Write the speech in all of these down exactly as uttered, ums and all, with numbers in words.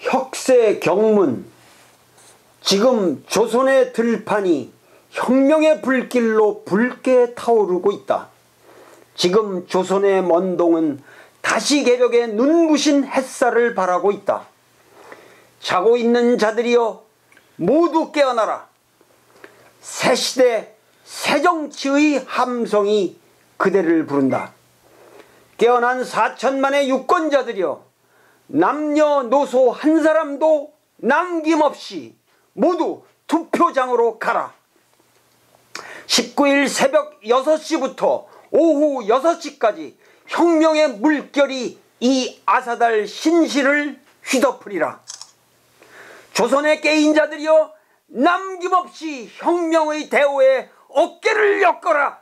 혁세 경문, 지금 조선의 들판이 혁명의 불길로 붉게 타오르고 있다. 지금 조선의 먼동은 다시 개벽에 눈부신 햇살을 바라고 있다. 자고 있는 자들이여 모두 깨어나라. 새 시대 새 정치의 함성이 그대를 부른다. 깨어난 사천만의 유권자들이여 남녀노소 한 사람도 남김없이 모두 투표장으로 가라. 십구일 새벽 여섯 시부터 오후 여섯 시까지 혁명의 물결이 이 아사달 신시를 휘덮으리라. 조선의 깨인 자들이여 남김없이 혁명의 대오에 어깨를 엮어라.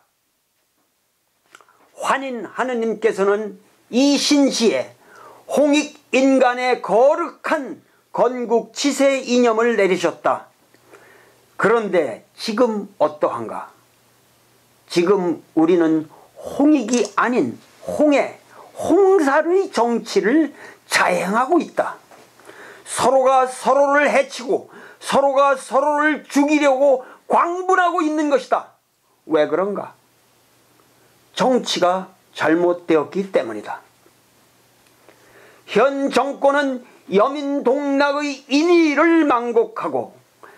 환인 하느님께서는 이 신시에 홍익인간의 거룩한 건국치세 이념을 내리셨다. 그런데 지금 어떠한가? 지금 우리는 홍익이 아닌 홍해, 홍살의 정치를 자행하고 있다. 서로가 서로를 해치고 서로가 서로를 죽이려고 광분하고 있는 것이다. 왜 그런가? 정치가 잘못되었기 때문이다. 현 정권은 여민동락의 인의를 망곡하고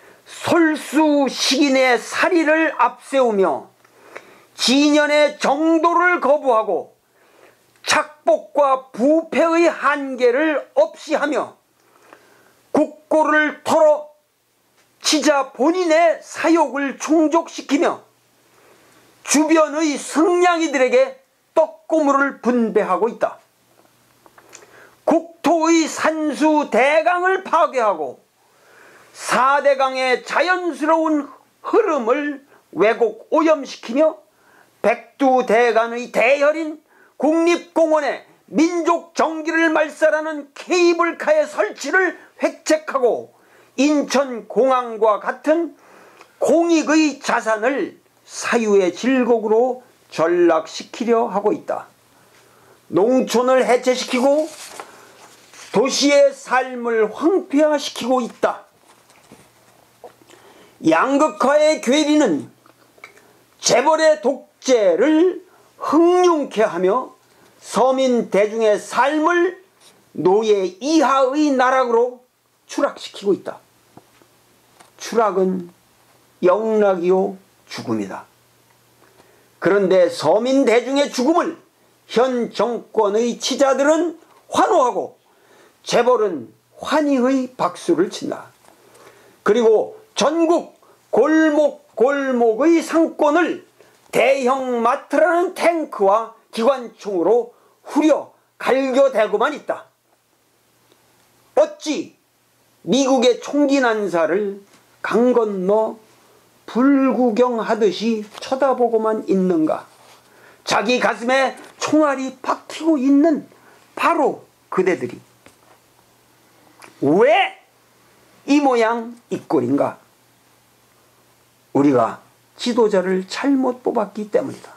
솔수식인의 사리를 앞세우며 진연의 정도를 거부하고 착복과 부패의 한계를 없이하며 국고를 털어 치자 본인의 사욕을 충족시키며 주변의 승냥이들에게 떡고물을 분배하고 있다. 국토의 산수 대강을 파괴하고 사대강의 자연스러운 흐름을 왜곡 오염시키며 백두대간의 대혈인 국립공원에 민족 정기를 말살하는 케이블카의 설치를 획책하고 인천공항과 같은 공익의 자산을 사유의 질곡으로 전락시키려 하고 있다. 농촌을 해체시키고 도시의 삶을 황폐화시키고 있다. 양극화의 괴리는 재벌의 독재를 흥룡케 하며 서민 대중의 삶을 노예 이하의 나락으로 추락시키고 있다. 추락은 영락이요 죽음이다. 그런데 서민 대중의 죽음을 현 정권의 치자들은 환호하고 재벌은 환희의 박수를 친다. 그리고 전국 골목 골목의 상권을 대형 마트라는 탱크와 기관총으로 후려 갈겨대고만 있다. 어찌 미국의 총기 난사를 강 건너 불구경하듯이 쳐다보고만 있는가? 자기 가슴에 총알이 박히고 있는 바로 그대들이 왜 이 모양 이 꼴인가? 우리가 지도자를 잘못 뽑았기 때문이다.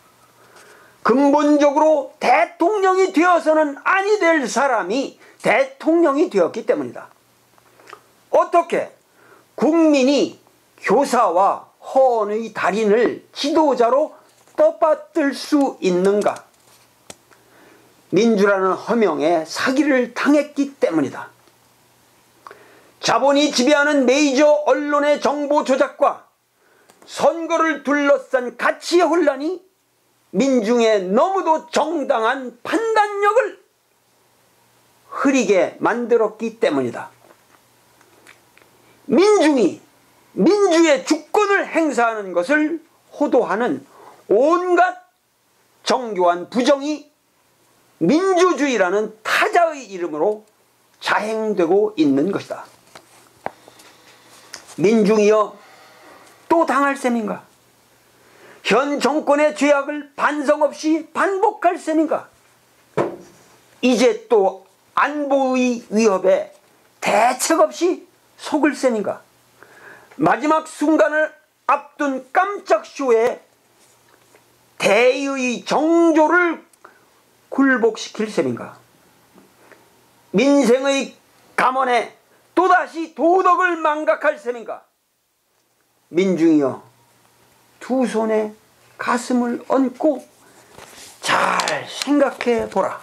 근본적으로 대통령이 되어서는 아니 될 사람이 대통령이 되었기 때문이다. 어떻게 국민이 교사와 헌의 달인을 지도자로 떠받들 수 있는가? 민주라는 허명에 사기를 당했기 때문이다. 자본이 지배하는 메이저 언론의 정보 조작과 선거를 둘러싼 가치의 혼란이 민중의 너무도 정당한 판단력을 흐리게 만들었기 때문이다. 민중이 민주의 주권을 행사하는 것을 호도하는 온갖 정교한 부정이 민주주의라는 타자의 이름으로 자행되고 있는 것이다. 민중이여 또 당할 셈인가? 현 정권의 죄악을 반성 없이 반복할 셈인가? 이제 또 안보의 위협에 대책 없이 속을 셈인가? 마지막 순간을 앞둔 깜짝 쇼에 대의의 정조를 굴복시킬 셈인가? 민생의 감원에 또다시 도덕을 망각할 셈인가? 민중이여, 두 손에 가슴을 얹고 잘 생각해 보라.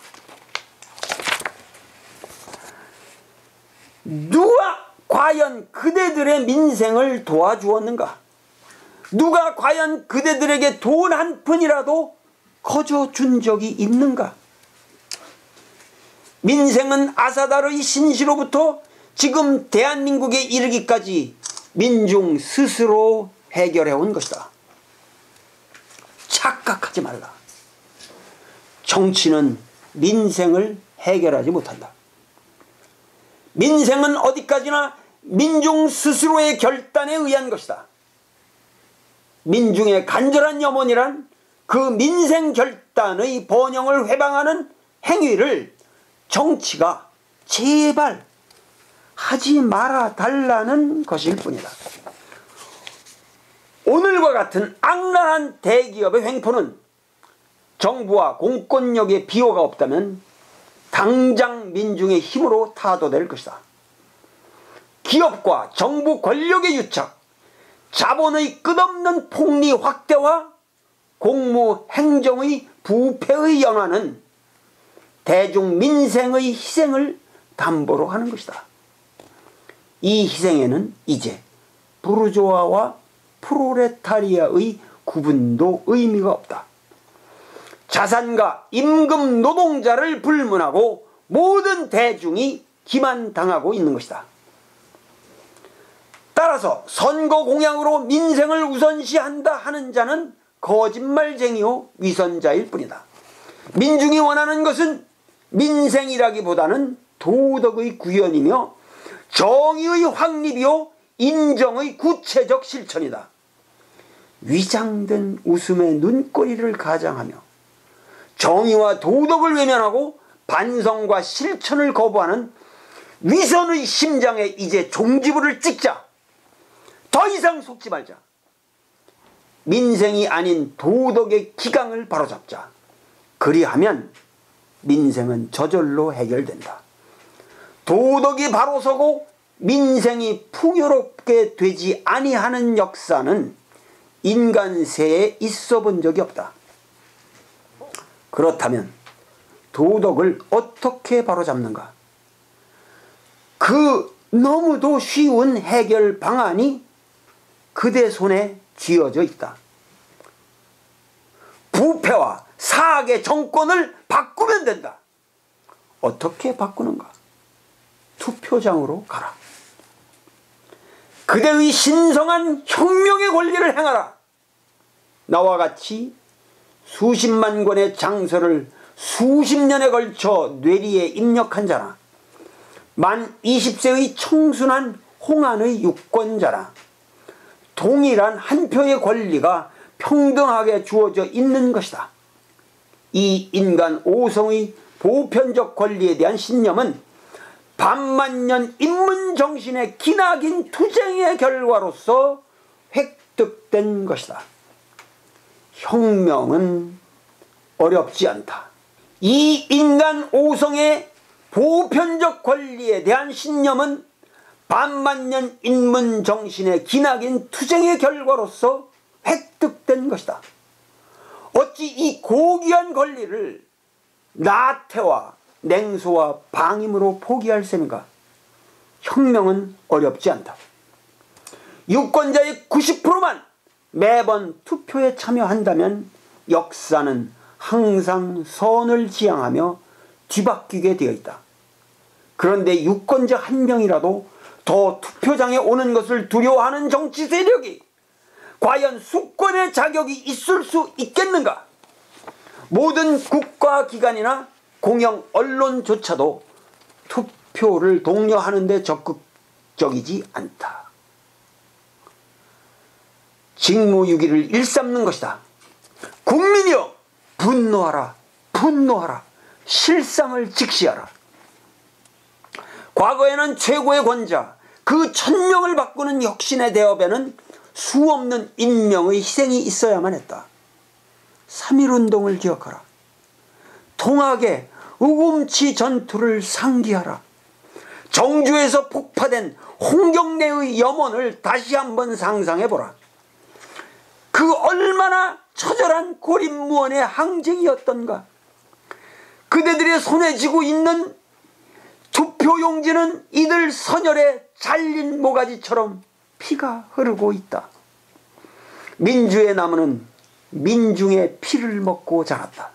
누가 과연 그대들의 민생을 도와주었는가? 누가 과연 그대들에게 돈 한 푼이라도 거저 준 적이 있는가? 민생은 아사다르의 신시로부터 지금 대한민국에 이르기까지 민중 스스로 해결해 온 것이다. 착각하지 말라. 정치는 민생을 해결하지 못한다. 민생은 어디까지나 민중 스스로의 결단에 의한 것이다. 민중의 간절한 염원이란 그 민생 결단의 번영을 회방하는 행위를 정치가 제발 하지 말아 달라는 것일 뿐이다. 오늘과 같은 악랄한 대기업의 횡포는 정부와 공권력의 비호가 없다면 당장 민중의 힘으로 타도될 것이다. 기업과 정부 권력의 유착, 자본의 끝없는 폭리 확대와 공무 행정의 부패의 연화는 대중 민생의 희생을 담보로 하는 것이다. 이 희생에는 이제 부르조아와 프로레타리아의 구분도 의미가 없다. 자산가 임금 노동자를 불문하고 모든 대중이 기만당하고 있는 것이다. 따라서 선거 공약으로 민생을 우선시한다 하는 자는 거짓말쟁이요 위선자일 뿐이다. 민중이 원하는 것은 민생이라기보다는 도덕의 구현이며 정의의 확립이요 인정의 구체적 실천이다. 위장된 웃음의 눈꼬리를 가장하며 정의와 도덕을 외면하고 반성과 실천을 거부하는 위선의 심장에 이제 종지부를 찍자. 더 이상 속지 말자. 민생이 아닌 도덕의 기강을 바로잡자. 그리하면 민생은 저절로 해결된다. 도덕이 바로 서고 민생이 풍요롭게 되지 아니하는 역사는 인간세에 있어 본 적이 없다. 그렇다면 도덕을 어떻게 바로잡는가? 그 너무도 쉬운 해결 방안이 그대 손에 쥐어져 있다. 부패와 사악의 정권을 바꾸면 된다. 어떻게 바꾸는가? 투표장으로 가라. 그대의 신성한 혁명의 권리를 행하라. 나와 같이 수십만 권의 장서를 수십 년에 걸쳐 뇌리에 입력한 자라. 만 이십 세의 청순한 홍안의 유권자라. 동일한 한 표의 권리가 평등하게 주어져 있는 것이다. 이 인간 오성의 보편적 권리에 대한 신념은 반만년 인문정신의 기나긴 투쟁의 결과로서 획득된 것이다. 혁명은 어렵지 않다. 이 인간 오성의 보편적 권리에 대한 신념은 반만년 인문정신의 기나긴 투쟁의 결과로서 획득된 것이다. 어찌 이 고귀한 권리를 나태와 냉소와 방임으로 포기할 셈인가? 혁명은 어렵지 않다. 유권자의 구십 퍼센트만 매번 투표에 참여한다면 역사는 항상 선을 지향하며 뒤바뀌게 되어 있다. 그런데 유권자 한 명이라도 더 투표장에 오는 것을 두려워하는 정치 세력이 과연 수권의 자격이 있을 수 있겠는가? 모든 국가기관이나 공영 언론조차도 투표를 독려하는 데 적극적이지 않다. 직무유기를 일삼는 것이다. 국민이여, 분노하라, 분노하라, 실상을 직시하라. 과거에는 최고의 권자, 그 천명을 바꾸는 혁신의 대업에는 수없는 인명의 희생이 있어야만 했다. 삼일운동을 기억하라. 통학의 우금치 전투를 상기하라. 정주에서 폭파된 홍경래의 염원을 다시 한번 상상해보라. 그 얼마나 처절한 고립무원의 항쟁이었던가. 그대들의 손에 쥐고 있는 투표용지는 이들 선열에 잘린 모가지처럼 피가 흐르고 있다. 민주의 나무는 민중의 피를 먹고 자랐다.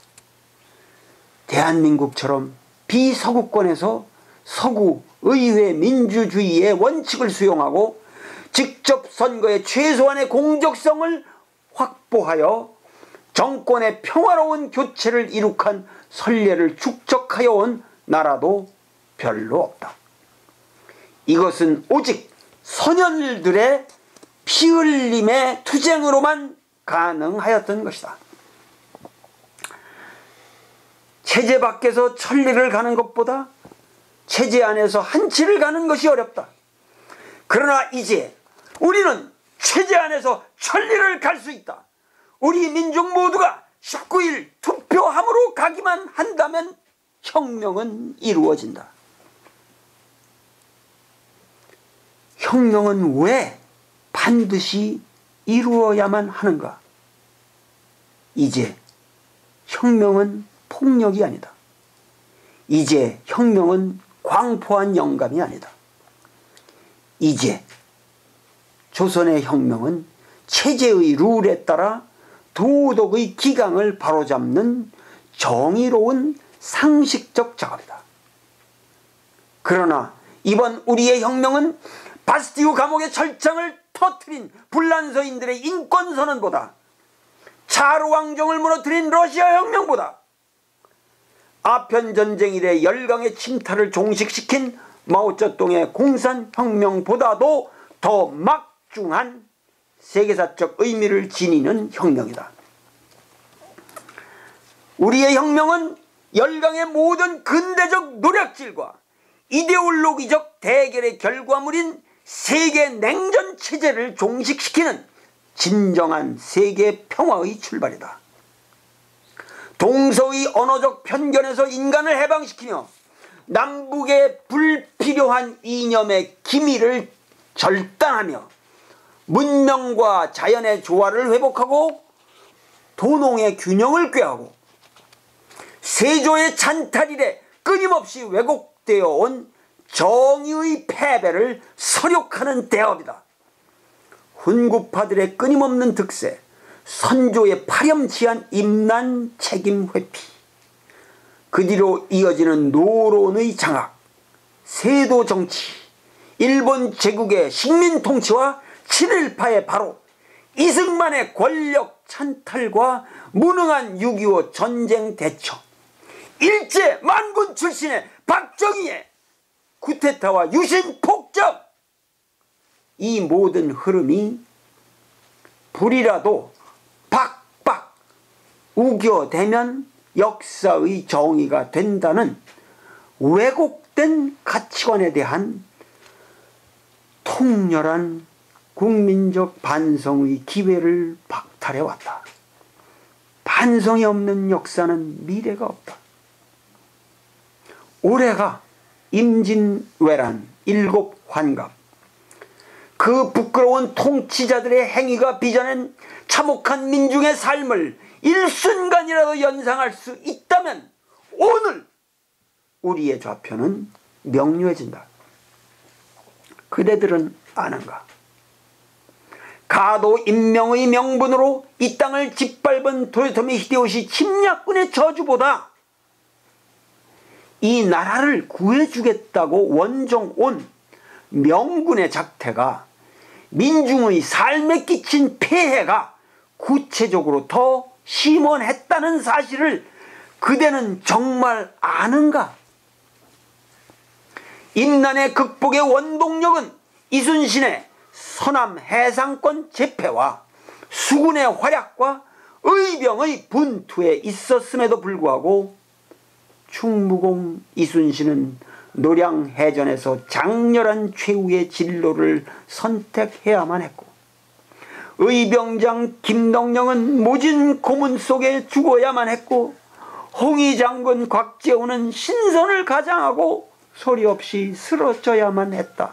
대한민국처럼 비서구권에서 서구 의회 민주주의의 원칙을 수용하고 직접 선거의 최소한의 공정성을 확보하여 정권의 평화로운 교체를 이룩한 선례를 축적하여 온 나라도 별로 없다. 이것은 오직 선열들의 피흘림의 투쟁으로만 가능하였던 것이다. 체제 밖에서 천리를 가는 것보다 체제 안에서 한치를 가는 것이 어렵다. 그러나 이제 우리는 체제 안에서 천리를 갈 수 있다. 우리 민족 모두가 십구 일 투표함으로 가기만 한다면 혁명은 이루어진다. 혁명은 왜 반드시 이루어야만 하는가? 이제 혁명은 폭력이 아니다. 이제 혁명은 광포한 영감이 아니다. 이제 조선의 혁명은 체제의 룰에 따라 도덕의 기강을 바로잡는 정의로운 상식적 작업이다. 그러나 이번 우리의 혁명은 바스티유 감옥의 철창을 터뜨린 불란서인들의 인권선언보다, 차르왕정을 무너뜨린 러시아 혁명보다, 아편전쟁 이래 열강의 침탈을 종식시킨 마오쩌둥의 공산혁명보다도 더 막중한 세계사적 의미를 지니는 혁명이다. 우리의 혁명은 열강의 모든 근대적 노력질과 이데올로기적 대결의 결과물인 세계 냉전 체제를 종식시키는 진정한 세계 평화의 출발이다. 동서의 언어적 편견에서 인간을 해방시키며 남북의 불필요한 이념의 기미를 절단하며 문명과 자연의 조화를 회복하고 도농의 균형을 꾀하고 세조의 찬탈 이래 끊임없이 왜곡되어 온 정의의 패배를 설욕하는 대업이다. 훈구파들의 끊임없는 득세, 선조의 파렴치한 임난 책임 회피, 그 뒤로 이어지는 노론의 장악, 세도 정치, 일본 제국의 식민 통치와 친일파의 바로, 이승만의 권력 찬탈과 무능한 육이오 전쟁 대처, 일제 만군 출신의 박정희의 쿠데타와 유신 폭정, 이 모든 흐름이 불이라도 박박 우겨대면 역사의 정의가 된다는 왜곡된 가치관에 대한 통렬한 국민적 반성의 기회를 박탈해왔다. 반성이 없는 역사는 미래가 없다. 올해가 임진왜란 일곱 환갑, 그 부끄러운 통치자들의 행위가 빚어낸 참혹한 민중의 삶을 일순간이라도 연상할 수 있다면 오늘 우리의 좌표는 명료해진다. 그대들은 아는가? 가도 임명의 명분으로 이 땅을 짓밟은 도요토미 히데요시 침략군의 저주보다 이 나라를 구해주겠다고 원정 온 명군의 작태가, 민중의 삶에 끼친 폐해가 구체적으로 더 심원했다는 사실을 그대는 정말 아는가? 임난의 극복의 원동력은 이순신의 서남 해상권 제패와 수군의 활약과 의병의 분투에 있었음에도 불구하고 충무공 이순신은 노량해전에서 장렬한 최후의 진로를 선택해야만 했고, 의병장 김덕령은 모진 고문 속에 죽어야만 했고, 홍의장군 곽재우는 신선을 가장하고 소리 없이 쓰러져야만 했다.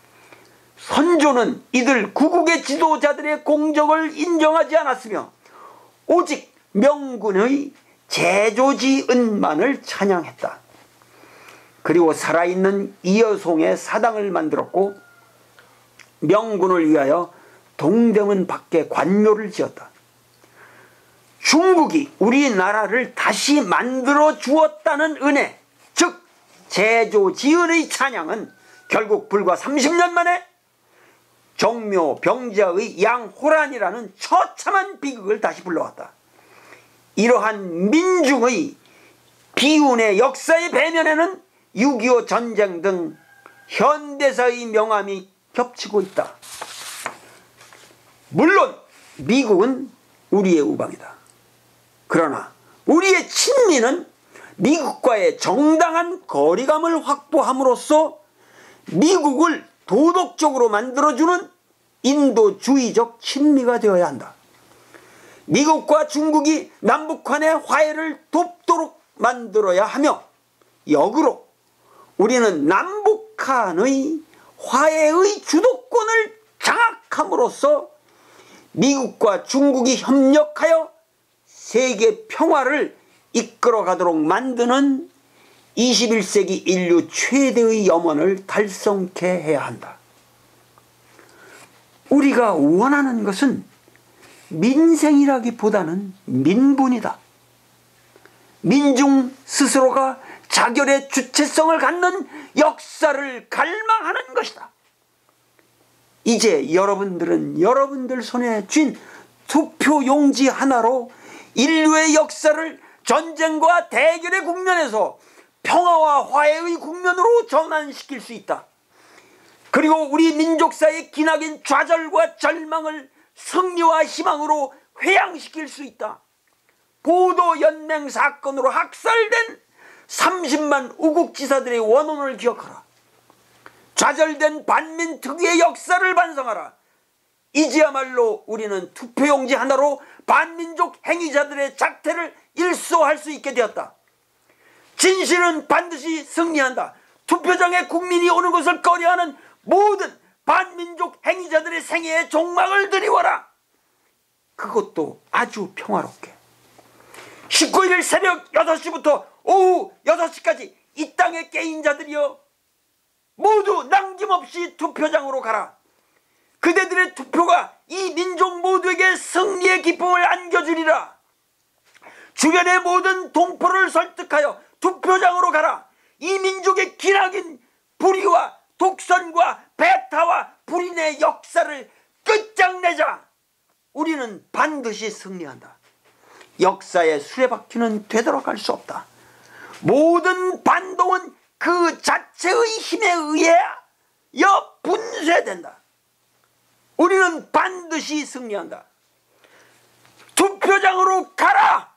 선조는 이들 구국의 지도자들의 공적을 인정하지 않았으며 오직 명군의 제조지은만을 찬양했다. 그리고 살아있는 이여송의 사당을 만들었고 명군을 위하여 동대문 밖에 관묘를 지었다. 중국이 우리나라를 다시 만들어 주었다는 은혜, 즉 제조지은의 찬양은 결국 불과 삼십 년 만에 정묘 병자의 양호란이라는 처참한 비극을 다시 불러왔다. 이러한 민중의 비운의 역사의 배면에는 육이오 전쟁 등 현대사의 명암이 겹치고 있다. 물론 미국은 우리의 우방이다. 그러나 우리의 친미는 미국과의 정당한 거리감을 확보함으로써 미국을 도덕적으로 만들어주는 인도주의적 친미가 되어야 한다. 미국과 중국이 남북한의 화해를 돕도록 만들어야 하며 역으로 우리는 남북한의 화해의 주도권을 장악함으로써 미국과 중국이 협력하여 세계 평화를 이끌어가도록 만드는 이십일 세기 인류 최대의 염원을 달성케 해야 한다. 우리가 원하는 것은 민생이라기보다는 민분이다. 민중 스스로가 자결의 주체성을 갖는 역사를 갈망하는 것이다. 이제 여러분들은 여러분들 손에 쥔 투표용지 하나로 인류의 역사를 전쟁과 대결의 국면에서 평화와 화해의 국면으로 전환시킬 수 있다. 그리고 우리 민족사의 기나긴 좌절과 절망을 승리와 희망으로 회양시킬 수 있다. 보도연맹 사건으로 학살된 삼십만 우국지사들의 원혼을 기억하라. 좌절된 반민특위의 역사를 반성하라. 이제야말로 우리는 투표용지 하나로 반민족 행위자들의 작태를 일소할 수 있게 되었다. 진실은 반드시 승리한다. 투표장에 국민이 오는 것을 꺼려하는 모든 반민족 행위자들의 생애의 종막을 드리워라. 그것도 아주 평화롭게. 십구 일 새벽 여섯 시부터 오후 여섯 시까지 이 땅의 깨인 자들이여 모두 남김없이 투표장으로 가라. 그대들의 투표가 이 민족 모두에게 승리의 기쁨을 안겨주리라. 주변의 모든 동포를 설득하여 투표장으로 가라. 이 민족의 기나긴 불의와 독선과 배타와 불인의 역사를 끝장내자. 우리는 반드시 승리한다. 역사의 수레바퀴는 되돌아갈 수 없다. 모든 반동은 그 자체의 힘에 의해야 분쇄된다. 우리는 반드시 승리한다. 투표장으로 가라.